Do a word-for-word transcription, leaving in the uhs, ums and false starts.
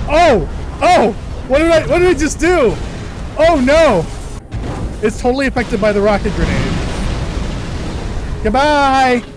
Oh! Oh! What did I what did I just do? Oh no! It's totally affected by the rocket grenade. Goodbye!